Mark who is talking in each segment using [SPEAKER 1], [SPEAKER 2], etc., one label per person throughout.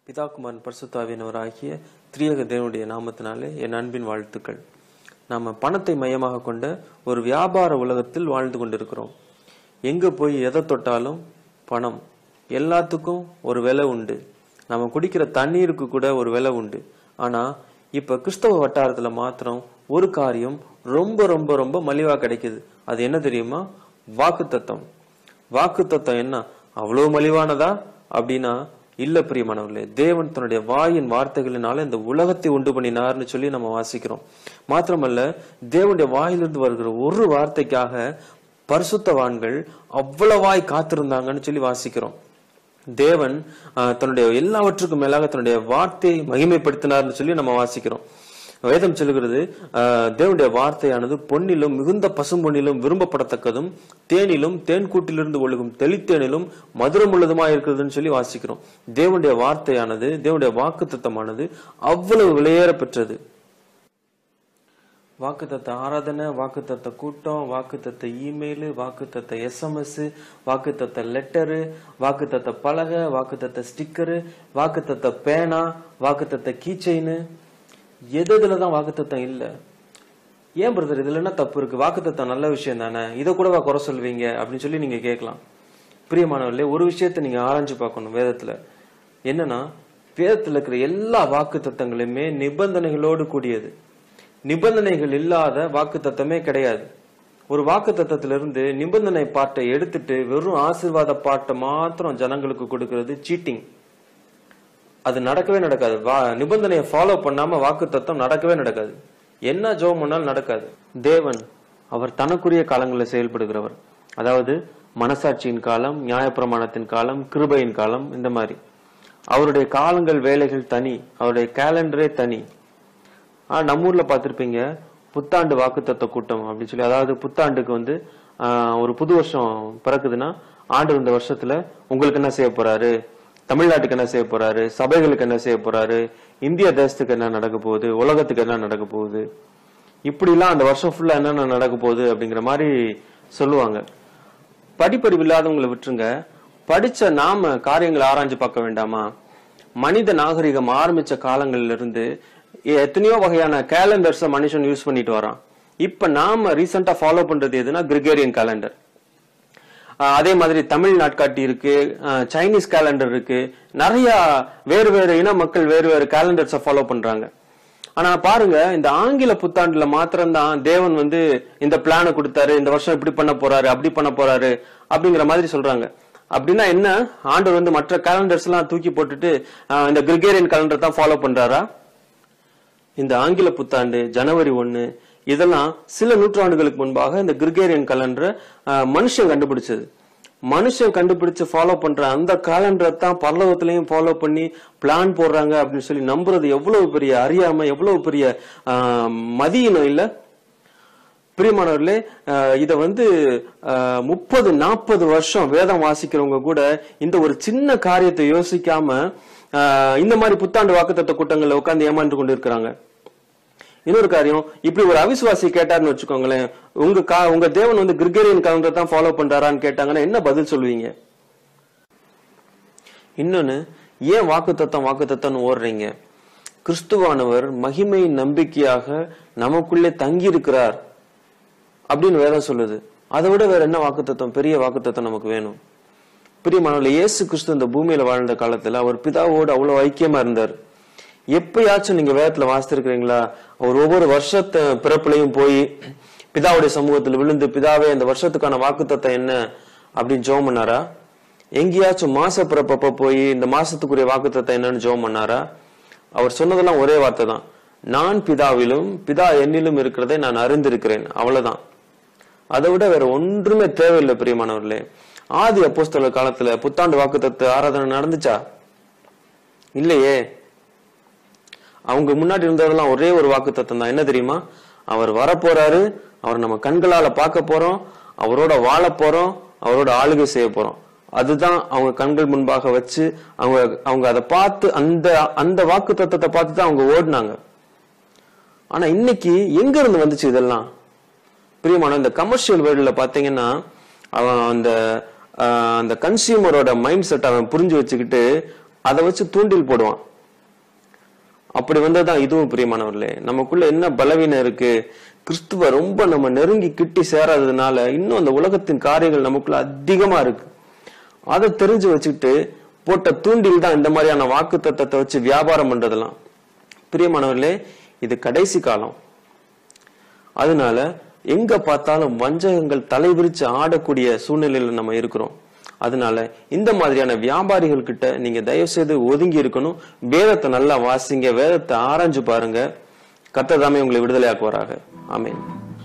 [SPEAKER 1] பிதாகுமாரன் பரிசுத்தாவியனவராகிய திரியேக தேவனுடைய நாமத்தினாலே என் அன்பின் வாழ்த்துக்கள். நாம பணத்தை மையமாக கொண்ட ஒரு வியாபார உலகத்தில் வாழ்ந்து கொண்டிருக்கிறோம். எங்க போய் எதை தொட்டாலும் பணம், எல்லாத்துக்கும் ஒரு விலை உண்டு. நம்ம குடிக்கிற தண்ணீருக்கு கூட ஒரு விலை உண்டு. ஆனா இப்ப கிறிஸ்தவ வட்டாரத்துல மாத்திரம் ஒரு காரியம் ரொம்ப ரொம்ப ரொம்ப மலிவா கிடைக்குது. அது என்ன தெரியுமா? வாக்குத்தத்தம். வாக்குத்தத்தம் என்ன அவ்வளவு மலிவானதா அப்படின்னா இல்ல பிரியமானவர்களே. தேவன் தன்னுடைய வாயின் வார்த்தைகளினால இந்த உலகத்தை உண்டு பண்ணினார்னு சொல்லி நம்ம வாசிக்கிறோம். மாத்திரமல்ல, தேவனுடைய வாயிலிருந்து வருகிற ஒரு வார்த்தைக்காக பரிசுத்தவான்கள் அவ்வளவாய் காத்திருந்தாங்கன்னு சொல்லி வாசிக்கிறோம். தேவன் தன்னுடைய எல்லாவற்றுக்கும் மேலாக தன்னுடைய வார்த்தையை மகிமைப்படுத்தினார்னு சொல்லி நம்ம வாசிக்கிறோம். வேதம் சொல்லுகிறது, தேவனுடைய வார்த்தையானது பொன்னிலும் மிகுந்த பசும்பொன்னிலும் விரும்பப்படத்தக்கதும் தேனிலும் தேன் கூட்டிலிருந்து ஒழுகும் தெளித்தேனிலும் மதுரம் உள்ளதுமா இருக்கிறதுன்னு சொல்லி வாசிக்கிறோம். தேவனுடைய வார்த்தையானது, தேவனுடைய வாக்குத்தத்தமானது அவ்வளவு விலையேற பெற்றது. வாக்குத்தத்த ஆராதனை, வாக்குத்தத்த கூட்டம், வாக்குத்தத்த இமெயில், வாக்குத்தத்த SMS, வாக்குத்தத்த லெட்டரு, வாக்குத்தத்த பலகை, வாக்குத்தத்த ஸ்டிக்கரு, வாக்குத்தத்த பேனா, வாக்குத்தத்த கீச்செயின், எதுலதான் வாக்குத்தத்தம் இல்ல? ஏன் பிரதர் இதுல என்ன தப்பு இருக்கு? வாக்குத்தத்தம் நல்ல விஷயம் தானே, இதை கூடவா குறை சொல்வீங்க அப்படின்னு சொல்லி நீங்க கேட்கலாம். பிரியமானவர்களே, ஒரு விஷயத்த நீங்க ஆராய்ஞ்சு பார்க்கணும். வேதத்துல என்னன்னா, வேதத்துல இருக்கிற எல்லா வாக்குத்தத்தங்களுமே நிபந்தனைகளோடு கூடியது. நிபந்தனைகள் இல்லாத வாக்குத்தத்தமே கிடையாது. ஒரு வாக்குத்தத்தத்திலிருந்து நிபந்தனை பாட்டை எடுத்துட்டு வெறும் ஆசீர்வாத பாட்டை மாத்திரம் ஜனங்களுக்கு கொடுக்கிறது சீட்டிங். அது நடக்கவே நடக்காது. நிபந்தனையை ஃபாலோ பண்ணாம வாக்குத்தத்தம் நடக்கவே நடக்காது. என்ன ஜெபம் பண்ணாலும் நடக்காது. தேவன் அவர் தனக்குரிய காலங்களில் செயல்படுகிறவர். அதாவது மனசாட்சியின் காலம், நியாயப்பிரமாணத்தின் காலம், கிருபையின் காலம், இந்த மாதிரி அவருடைய காலங்கள் வேலைகள் தனி, அவருடைய கேலண்டரே தனி. நம்ம ஊர்ல பார்த்திருப்பீங்க, புத்தாண்டு வாக்குத்தத்த கூட்டம் அப்படின்னு சொல்லி. அதாவது புத்தாண்டுக்கு ஒரு புது வருஷம் பிறக்குதுன்னா, ஆண்டு இந்த வருஷத்துல உங்களுக்கு என்ன செய்ய போறாரு, தமிழ்நாட்டுக்கு என்ன செய்ய போறாரு, சபைகளுக்கு என்ன செய்ய போறாரு, இந்திய தேசத்துக்கு என்ன நடக்க போகுது, உலகத்துக்கு என்ன நடக்க போகுது, இப்படி எல்லாம் அந்த வருஷம் ஃபுல்லா என்னென்ன நடக்க போகுது அப்படிங்கிற மாதிரி சொல்லுவாங்க. படிப்பறிவு இல்லாதவங்களை விட்டுருங்க, படிச்ச நாம காரியங்களை ஆராய்ஞ்சு பார்க்க வேண்டாமா? மனித நாகரிகம் ஆரம்பிச்ச காலங்கள்ல இருந்து எத்தனையோ வகையான கேலண்டர்ஸ் மனுஷன் யூஸ் பண்ணிட்டு வரான். இப்ப நாம ரீசெண்டா ஃபாலோ பண்றது எதுனா கிரிகோரியன் கேலண்டர். அதே மாதிரி தமிழ் நாட்காட்டி இருக்கு, சைனீஸ் கேலண்டர் இருக்கு. நிறைய வேறு வேறு இன மக்கள் வேறு வேறு கேலண்டர்ஸை ஃபாலோ பண்றாங்க. ஆனா பாருங்க, இந்த ஆங்கில புத்தாண்டுல மாத்திரம்தான் தேவன் இந்த பிளான கொடுத்தாரு, இந்த வருஷம் இப்படி பண்ண போறாரு, அப்படி பண்ண போறாரு அப்படிங்கிற மாதிரி சொல்றாங்க. அப்படின்னா என்ன, ஆண்டவர் மற்ற கேலண்டர்ஸ் எல்லாம் தூக்கி போட்டுட்டு இந்த கிரிகோரியன் கேலண்டர் தான் ஃபாலோ பண்றாரா? இந்த ஆங்கில புத்தாண்டு ஜனவரி 1 இதெல்லாம் சில நூற்றாண்டுகளுக்கு முன்பாக இந்த கிரிகோரியன் கேலண்டரை மனுஷன் கண்டுபிடிச்சது. மனுஷன் கண்டுபிடிச்சு ஃபாலோ பண்ற அந்த கேலண்டரை தான் பரலோகத்திலையும் ஃபாலோ பண்ணி பிளான் போடுறாங்க அப்படின்னு சொல்லி நம்புறது எவ்வளவு பெரிய அறியாமை, எவ்வளவு பெரிய மதியினம் இல்ல? பிரியமானவர்களே, இத 30-40 வருஷம் வேதம் வாசிக்கிறவங்க கூட இந்த ஒரு சின்ன காரியத்தை யோசிக்காம இந்த மாதிரி புத்தாண்டு வாக்குத்தத்த கூட்டங்கள்ல உட்கார்ந்து ஏமாந்து கொண்டு இருக்கிறாங்க. இன்னொரு காரியம், இப்படி ஒரு அவிசுவாசி கேட்டாருன்னு வச்சுக்கோங்களேன், உங்க தேவன் கிரிகோரியன் கேலண்டர் தான் ஃபாலோ பண்றாரான்னு கேட்டாங்கன்னா என்ன பதில் சொல்லுவீங்க? இன்னொன்னு, ஏன் வாக்குத்தத்தம் ஓடுறீங்க? கிறிஸ்துவானவர் மகிமை நம்பிக்கையாக நமக்குள்ளே தங்கி இருக்கிறார் அப்படின்னு வேதம் சொல்லுது. அதை விட வேற என்ன வாக்குத்தத்தம், பெரிய வாக்குத்தத்தம் நமக்கு வேணும்? பிரியமானவர்களே, இயேசு கிறிஸ்து இந்த பூமியில வாழ்ந்த காலத்துல அவர் பிதாவோடு அவ்வளவு ஐக்கியமா இருந்தார். எப்பயாச்சும் நீங்க வேதத்துல வாசித்திருக்கிறீங்களா, அவர் ஒவ்வொரு வருஷத்து பிறப்புலையும் போய் பிதாவுடைய சமூகத்தில் விழுந்து, பிதாவே இந்த வருஷத்துக்கான வாக்குத்தத்தம் என்ன அப்படின்னு ஜெபம் பண்ணாரா? எங்கேயாச்சும் மாச பிறப்ப போய் இந்த மாசத்துக்குரிய வாக்குத்தத்தம் என்னன்னு ஜெபம் பண்ணாரா? அவர் சொன்னதெல்லாம் ஒரே வார்த்தை தான், நான் பிதாவிலும் பிதா என்னிலும் இருக்கிறதை நான் அறிந்திருக்கிறேன், அவ்வளவுதான். அதை விட வேற ஒன்றுமே தேவையில்லை. பிரியமானவர்களே, ஆதி அப்போஸ்தலர் காலத்துல புத்தாண்டு வாக்குத்தத்த ஆராதனை நடந்துச்சா? இல்லையே. அவங்க முன்னாடி இருந்ததெல்லாம் ஒரே ஒரு வாக்குத்தத்தம் தான். என்ன தெரியுமா? அவர் வரப்போறாரு, அவர் நம்ம கண்களால பார்க்க போறோம், அவரோட வாழ போறோம், அவரோட ஆளுகை செய்ய போறோம். அதுதான் அவங்க கண்கள் முன்பாக வச்சு அவங்க அதை பார்த்து அந்த வாக்குத்தத்தத்தை பார்த்து தான் அவங்க ஓடினாங்க. ஆனா இன்னைக்கு எங்க இருந்து வந்துச்சு இதெல்லாம்? பிரியமான, இந்த கமர்ஷியல் வேர்ல்ட்ல பாத்தீங்கன்னா அவன் அந்த கன்சியூமரோட மைண்ட் செட் அவன் புரிஞ்சு வச்சுக்கிட்டு அதை வச்சு தூண்டில் போடுவான். அப்படி வந்ததுதான் இதுவும் பிரியமானவர்களே. நமக்குள்ள என்ன பலவீனம் இருக்கு, கிறிஸ்துவ ரொம்ப நம்ம நெருங்கி கிட்டி சேராததுனால இன்னும் அந்த உலகத்தின் காரியங்கள் நமக்குள்ள அதிகமா இருக்கு. அதை தெரிஞ்சு வச்சுக்கிட்டு போட்ட தூண்டில் தான் இந்த மாதிரியான வாக்கு தத்தத்தை வச்சு வியாபாரம் பண்றதெல்லாம். பிரியமானவர்களே, இது கடைசி காலம். அதனால எங்க பார்த்தாலும் வஞ்சகங்கள் தலைவிரிச்சு ஆடக்கூடிய சூழ்நிலையில நம்ம இருக்கிறோம். அதனால இந்த மாதிரியான வியாபாரிகள் கிட்ட நீங்க தயவு செய்து ஒதுங்கி இருக்கணும். வேதத்தை நல்லா வாசிங்க, வேதத்தை ஆராய்ஞ்சு பாருங்க. கர்த்தர் தாமே உங்களை விடுதலையாக்குவாராக. ஆமென்.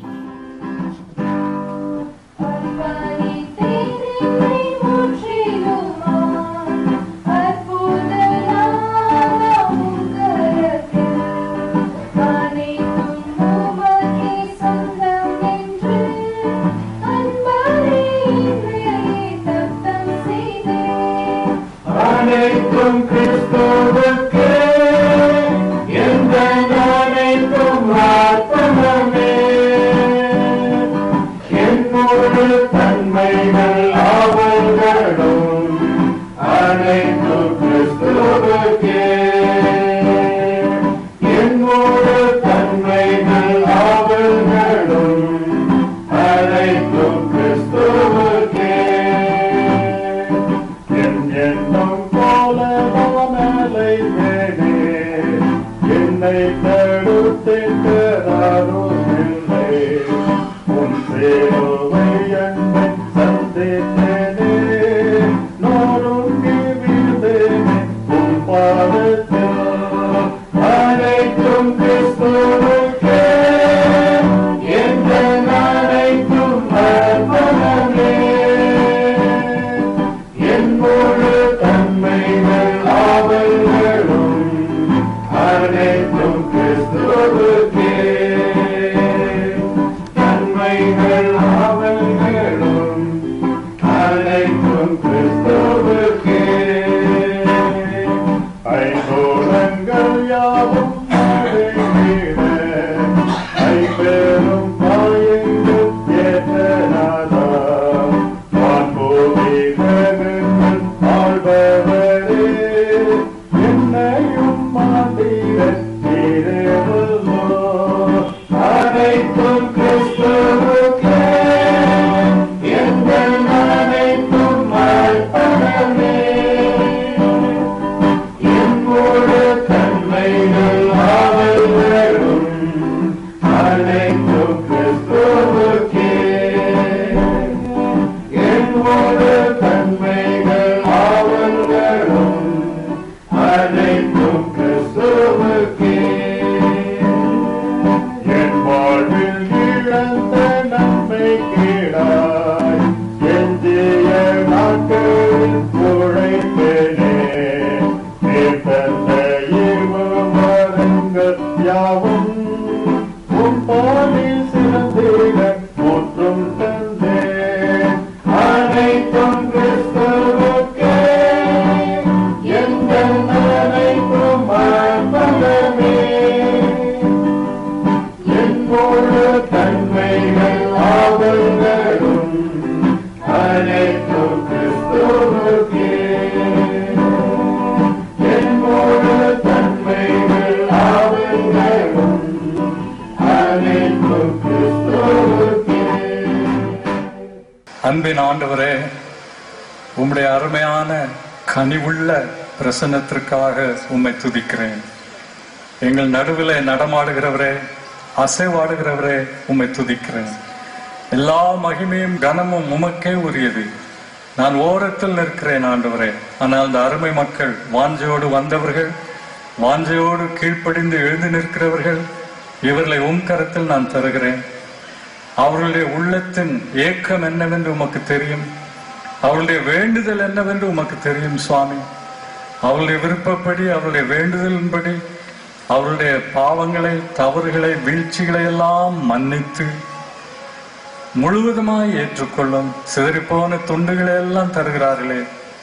[SPEAKER 2] அன்பின் ஆண்டவரே, உம்முடைய அருமையான கனிவுள்ள பிரசன்னத்திற்காக உம்மை துதிக்கிறேன். எங்கள் நடுவிலே நடமாடுகிறவரே, அசைவாடுகிறவரே, உம்மை துதிக்கிறேன். எல்லா மகிமையும் கனமும் உமக்கே உரியது. நான் ஓரத்தில் நிற்கிறேன் ஆண்டவரே. ஆனால் இந்த அருமை மக்கள், வாஞ்சையோடு வந்தவர்கள், வாஞ்சையோடு கீழ்ப்படிந்து எழுந்து நிற்கிறவர்கள், இவர்களை உம் கரத்தில் நான் தருகிறேன். அவர்களுடைய உள்ளத்தின் ஏக்கம் என்னவென்று உமக்கு தெரியும். அவளுடைய வேண்டுதல் என்னவென்று உமக்கு தெரியும் சுவாமி. அவளுடைய விருப்பப்படி, அவளுடைய வேண்டுதலின்படி அவளுடைய பாவங்களை, தவறுகளை, வீழ்ச்சிகளை எல்லாம் மன்னித்து முழுவதுமாய் ஏற்றுக்கொள்ளும். சிதறிப்போன துண்டுகளை எல்லாம் தருகிறார்களே,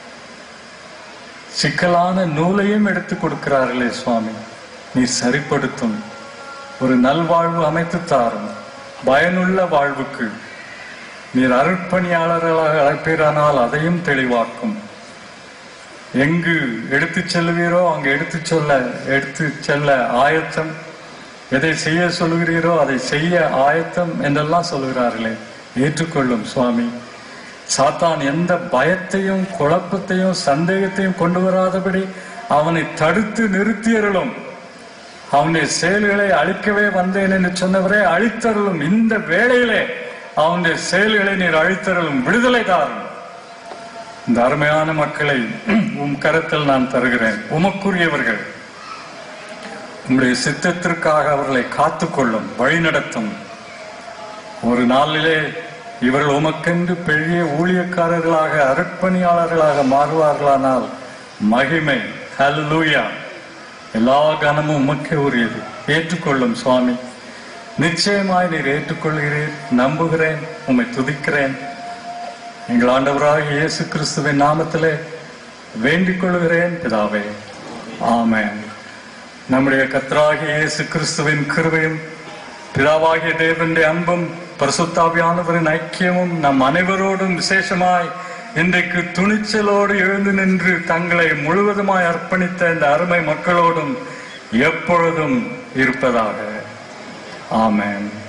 [SPEAKER 2] சிக்கலான நூலையும் எடுத்து கொடுக்கிறார்களே சுவாமி, நீ சரிப்படுத்தும். ஒரு நல்வாழ்வு அமைத்து தாரும். பயனுள்ள வாழ்வுக்கு நீர் அருட்பணியாளர்களாக அழைப்பீரானால் அதையும் தெளிவாக்கும். எங்கு எடுத்து செல்வீரோ அங்கு எடுத்து செல்ல ஆயத்தம், எதை செய்ய சொல்கிறீரோ அதை செய்ய ஆயத்தம் என்றெல்லாம் சொல்கிறார்களே, ஏற்றுக்கொள்ளும் சுவாமி. சாத்தான் எந்த பயத்தையும் குழப்பத்தையும் சந்தேகத்தையும் கொண்டு வராதபடி அவனை தடுத்து நிறுத்தியருளும். அவனுடைய செயல்களை அழிக்கவே வந்தேன் என்று சொன்னவரே, அழித்தருளும். இந்த வேளையிலே அவனுடைய செயல்களை நீர் அழித்தருளும், விடுதலை தாரும். இந்த அருமையான மக்களை உம் கரத்தில் நான் தருகிறேன். உமக்குரியவர்கள், உங்களுடைய சித்தத்திற்காக அவர்களை காத்துக்கொள்ளும், வழிநடத்தும். ஒரு நாளிலே இவர்கள் உமக்கென்று பெரிய ஊழியக்காரர்களாக அர்ப்பணியாளர்களாக மாறுவார்களானால் மகிமை, ஹல்லேலூயா, எல்லா கனமும் உமக்கே உரியது. ஏற்றுக்கொள்ளும் சுவாமி. நிச்சயமாய் நீர் ஏற்றுக்கொள்கிறீர். நம்புகிறேன், உம்மை துதிக்கிறேன். எங்கள் ஆண்டவராகிய இயேசு கிறிஸ்துவின் நாமத்திலே வேண்டிக் கொள்கிறேன் பிதாவே, ஆமென். நம்முடைய கர்த்தராகிய இயேசு கிறிஸ்துவின் கிருபையும் பிதாவாகிய தேவனுடைய அன்பும் பரிசுத்தாவியானவரின் ஐக்கியமும் நம் அனைவரோடும் விசேஷமாய் இன்றைக்கு துணிச்சலோடு எழுந்து நின்று தங்களை முழுவதுமாய் அர்ப்பணித்த இந்த அருமை மக்களோடும் எப்பொழுதும் இருப்பதாக. ஆமென்.